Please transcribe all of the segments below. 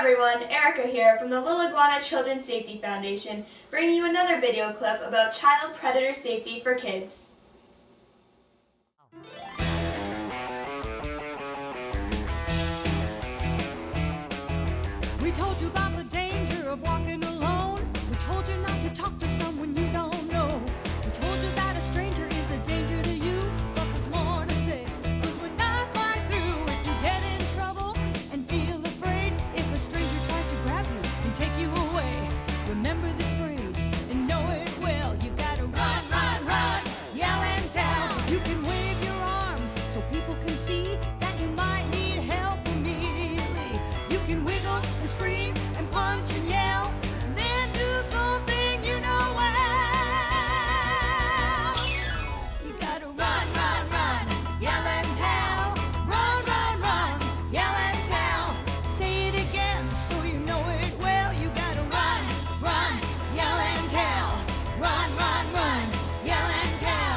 everyone, Erica here from the Lil Iguana Children's Safety Foundation, bringing you another video clip about child predator safety for kids. We told you about the danger of walking alone. We told you not to talk to someone you don't know. We told you that a stranger is a danger to you, but there's more to say, 'cause we're not quite through. If you get in trouble and feel afraid, if a stranger tries to grab you and take you away, remember this phrase and know it well. You gotta run, run, run, yell and tell. You can wave your arms so people can see that you might need help immediately. You can wiggle and scream and punch and yell, then do something you know well. You gotta run, run, run, yell and tell. Run, run, run, yell and tell. Say it again so you know it well. You gotta run, run, yell and tell. Run, run, run, yell and tell.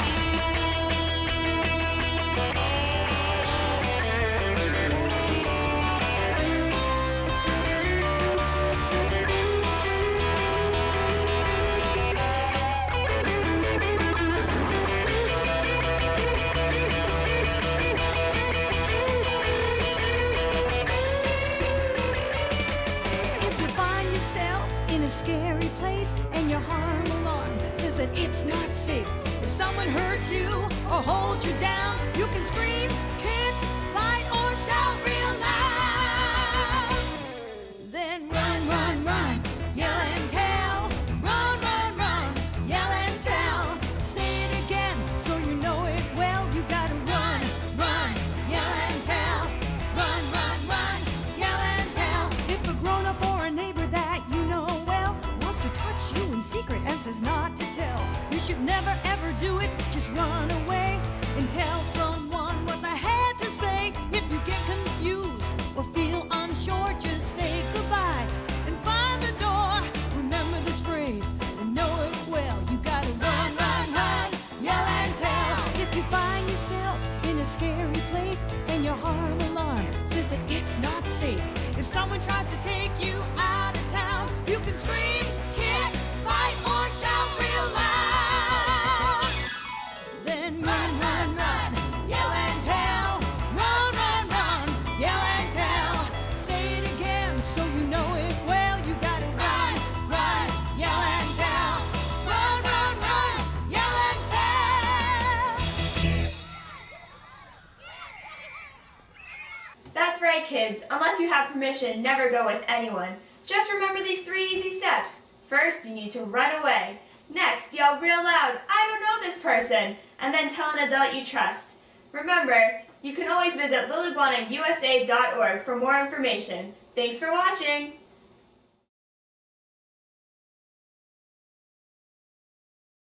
If you find yourself in a scary place and your harm alarm says that it's not safe, if someone hurts you or holds you down, you can scream, kick, fight, or shout real loud. Then run, run, run, yell and tell. Run, run, run, yell and tell. Say it again so you know it well. You gotta run, run, yell and tell. Run, run, run, yell and tell. If a grown-up or a neighbor that you know well wants to touch you in secret and says not to tell, you should never ever do it. Just run away and tell someone what they had to say. If you get confused or feel unsure, just say goodbye and find the door. Remember this phrase and know it well. You gotta run, run, run, yell and tell. If you find yourself in a scary place and your harm alarm says that it's not safe, if someone tries to take you out of town, you can scream, kick, fight, or shout real loud. Then run, run, run, yell and tell. Run, run, run, yell and tell. Say it again so you know it well. You gotta run, run, yell and tell. Run, run, run, yell and tell. That's right, kids. Unless you have permission, never go with anyone. Just remember these 3 easy steps. First, you need to run away. Next, yell real loud, "I don't know this person," and then tell an adult you trust. Remember, you can always visit liliguanausa.org for more information. Thanks for watching!